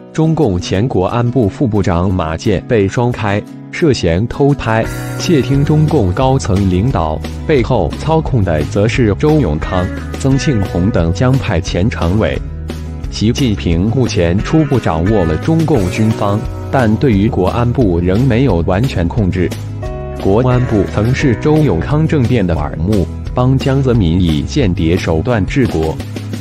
中共前国安部副部长马建被双开，涉嫌偷拍、窃听中共高层领导，背后操控的则是周永康、曾庆红等江派前常委。习近平目前初步掌握了中共军方，但对于国安部仍没有完全控制。国安部曾是周永康政变的耳目，帮江泽民以间谍手段治国。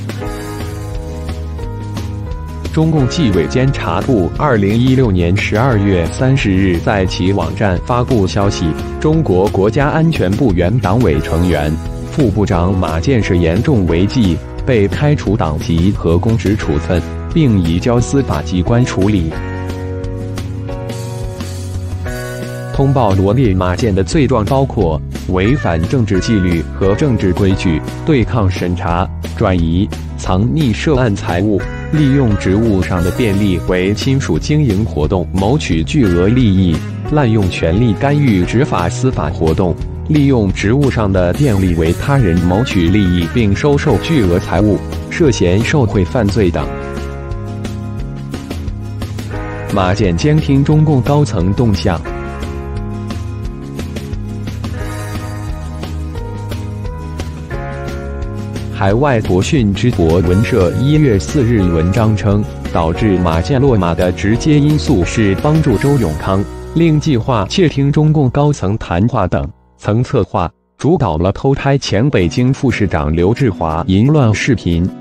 中共纪委监察部2016年12月30日在其网站发布消息，中国国家安全部原党委成员、副部长马建设严重违纪，被开除党籍和公职处分，并移交司法机关处理。通报罗列马建的罪状包括违反政治纪律和政治规矩、对抗审查、转移、藏匿涉案财物、利用职务上的便利为亲属经营活动谋取巨额利益、滥用权力干预执法司法活动、利用职务上的便利为他人谋取利益并收受巨额财物、涉嫌受贿犯罪等。马建监听中共高层动向。海外博讯之博文社1月4日文章称，导致马建落马的直接因素是帮助周永康，令计划窃听中共高层谈话等，曾策划、主导了偷拍前北京副市长刘志华淫乱视频。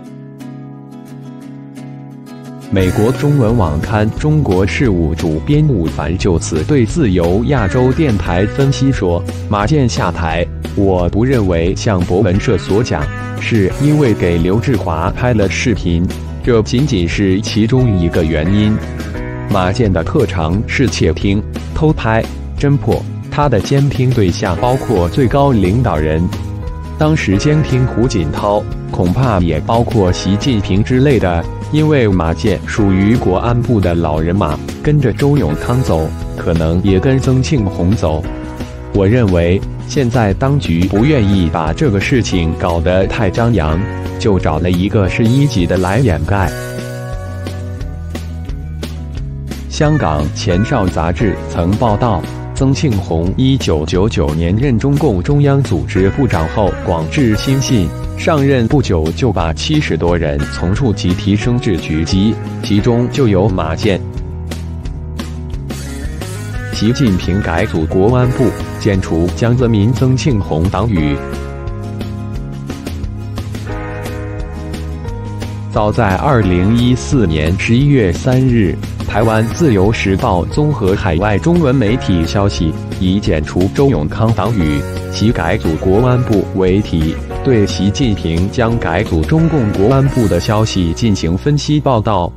美国中文网刊《中国事务》主编伍凡就此对自由亚洲电台分析说，马建下台，我不认为像博文社所讲，是因为给刘志华拍了视频，这仅仅是其中一个原因。马建的特长是窃听、偷拍、侦破，他的监听对象包括最高领导人。当时监听胡锦涛，恐怕也包括习近平之类的，因为马建属于国安部的老人马，跟着周永康走，可能也跟曾庆红走。我认为现在当局不愿意把这个事情搞得太张扬，就找了一个是1级的来掩盖。香港前哨杂志曾报道，曾庆红1999年任中共中央组织部长后广置亲信，上任不久就把70多人从处级提升至局级，其中就有马建。习近平改组国安部，剪除江泽民、曾庆红党羽。早在2014年11月3日，台湾自由时报综合海外中文媒体消息，以剪除周永康党羽、习改组国安部为题，对习近平将改组中共国安部的消息进行分析报道。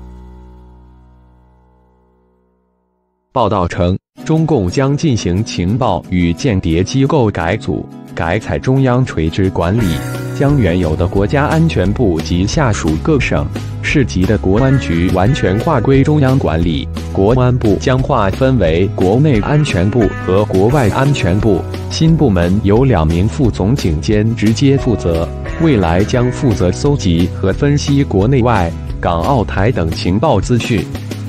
报道称，中共将进行情报与间谍机构改组，改采中央垂直管理，将原有的国家安全部及下属各省、市级的国安局完全划归中央管理。国安部将划分为国内安全部和国外安全部，新部门由2名副总警监直接负责，未来将负责搜集和分析国内外、港澳台等情报资讯。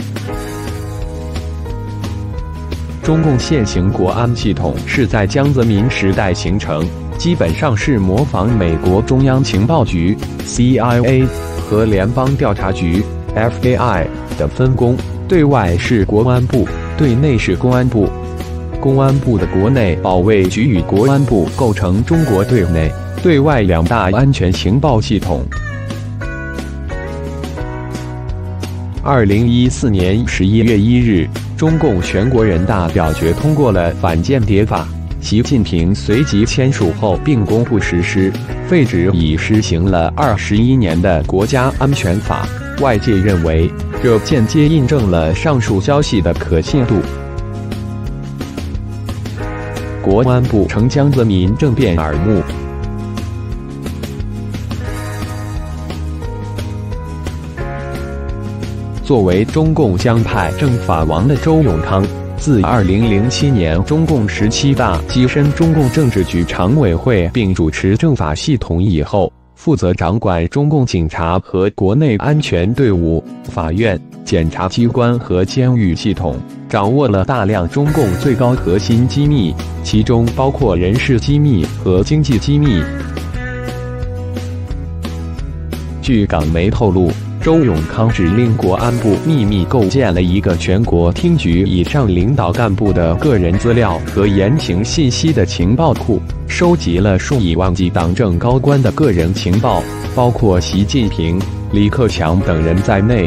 中共现行国安系统是在江泽民时代形成，基本上是模仿美国中央情报局 CIA 和联邦调查局 FBI 的分工，对外是国安部，对内是公安部。公安部的国内保卫局与国安部构成中国对内、对外2大安全情报系统。2014年11月1日，中共全国人大表决通过了反间谍法，习近平随即签署后并公布实施，废止已施行了21年的国家安全法。外界认为，这间接印证了上述消息的可信度。国安部承江泽民政变耳目。作为中共江派政法王的周永康，自2007年中共17大跻身中共政治局常委会并主持政法系统以后， 负责掌管中共警察和国内安全队伍、法院、检察机关和监狱系统，掌握了大量中共最高核心机密，其中包括人事机密和经济机密。据港媒透露，周永康指令国安部秘密构建了一个全国厅局以上领导干部的个人资料和言行信息的情报库，收集了数以万计党政高官的个人情报，包括习近平、李克强等人在内。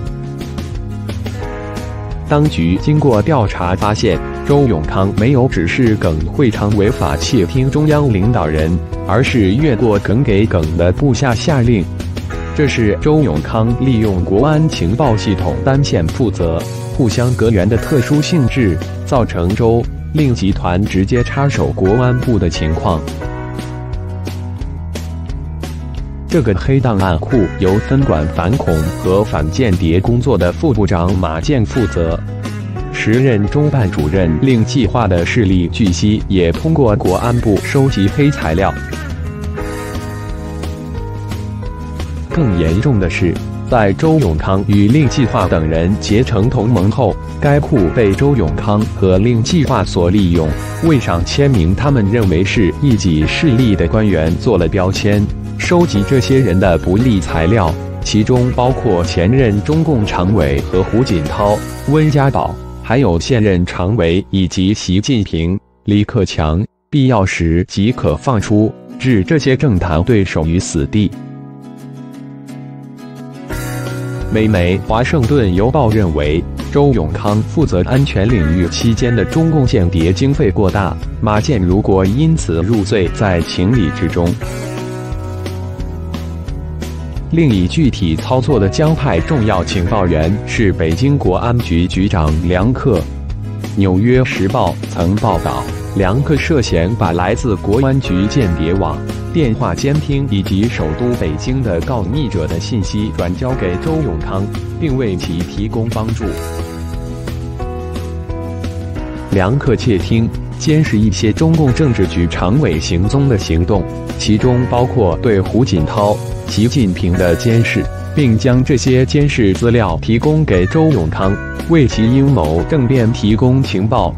当局经过调查发现，周永康没有指示耿会昌违法窃听中央领导人，而是越过耿给耿的部下下令。这是周永康利用国安情报系统单线负责、互相隔缘的特殊性质，造成周令集团直接插手国安部的情况。这个黑档案库由分管反恐和反间谍工作的副部长马建负责。时任中办主任令计划的势力据悉也通过国安部收集黑材料。更严重的是，在周永康与令计划等人结成同盟后，该库被周永康和令计划所利用，为上签名他们认为是一己势力的官员做了标签，收集这些人的不利材料，其中包括前任中共常委和胡锦涛、温家宝，还有现任常委以及习近平、李克强，必要时即可放出，置这些政坛对手于死地。美媒《华盛顿邮报》认为，周永康负责安全领域期间的中共间谍经费过大，马建如果因此入罪，在情理之中。另一具体操作的江派重要情报员是北京国安局局长梁克。《纽约时报》曾报道，梁克涉嫌把来自国安局间谍网、电话监听以及首都北京的告密者的信息转交给周永康，并为其提供帮助。梁克窃听、监视一些中共政治局常委行踪的行动，其中包括对胡锦涛、习近平的监视，并将这些监视资料提供给周永康，为其阴谋政变提供情报。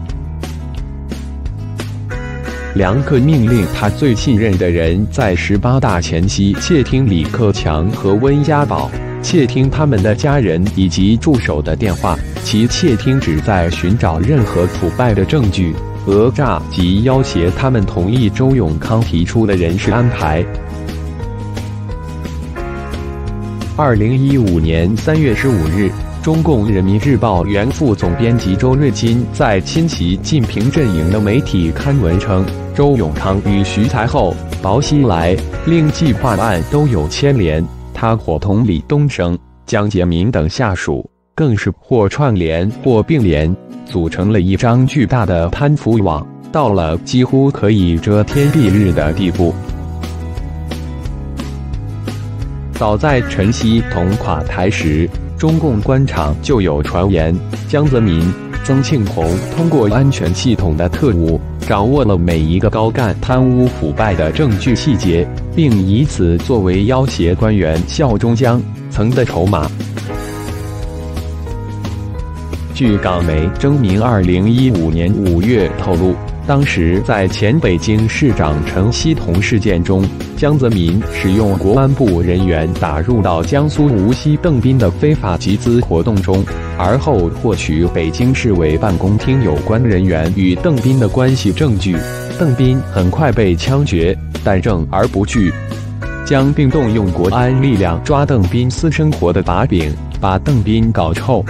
梁克命令他最信任的人在18大前夕窃听李克强和温家宝，窃听他们的家人以及助手的电话，其窃听旨在寻找任何腐败的证据、讹诈及要挟他们同意周永康提出的人事安排。2015年3月15日，中共人民日报原副总编辑周瑞金在亲习近平阵营的媒体刊文称，周永康与徐才厚、薄熙来、令计划案都有牵连，他伙同李东生、江洁民等下属，更是或串联或并联，组成了一张巨大的贪腐网，到了几乎可以遮天蔽日的地步。早在陈希同垮台时，中共官场就有传言，江泽民、曾庆红通过安全系统的特务，掌握了每一个高干贪污腐败的证据细节，并以此作为要挟官员效忠江层的筹码。据港媒征民2015年5月透露，当时在前北京市长陈希同事件中，江泽民使用国安部人员打入到江苏无锡邓斌的非法集资活动中，而后获取北京市委办公厅有关人员与邓斌的关系证据。邓斌很快被枪决，但证而不据。江并动用国安力量抓邓斌私生活的把柄，把邓斌搞臭。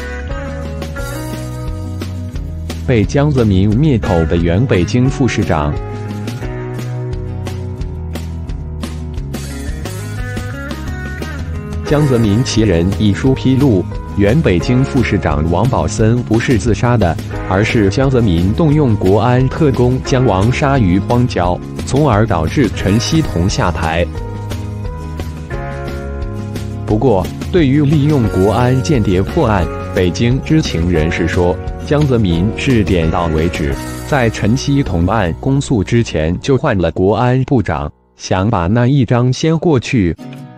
被江泽民灭口的原北京副市长江泽民其人一书披露，原北京副市长王宝森不是自杀的，而是江泽民动用国安特工将王杀于荒郊，从而导致陈希同下台。不过，对于利用国安间谍破案，北京知情人士说，江泽民是点到为止，在陈希同案公诉之前就换了国安部长， 想把那一章先过去。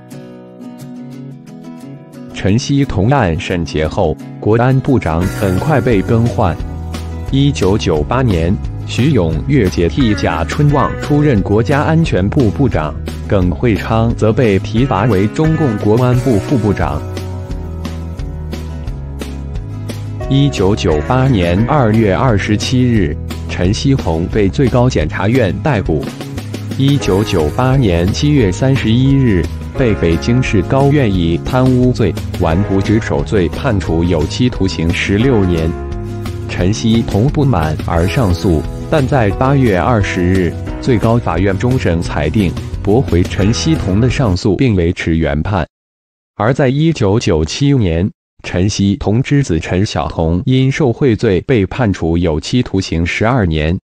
陈锡同案审结后，国安部长很快被更换。1998年，徐永月接替贾春旺出任国家安全部部长，耿会昌则被提拔为中共国安部副部长。1998年2月27日，陈锡同被最高检察院逮捕。1998年7月31日，被北京市高院以贪污罪、玩忽职守罪判处有期徒刑16年。陈锡同不满而上诉，但在8月20日，最高法院终审裁定驳回陈锡同的上诉，并维持原判。而在1997年，陈锡同之子陈晓彤因受贿罪被判处有期徒刑12年。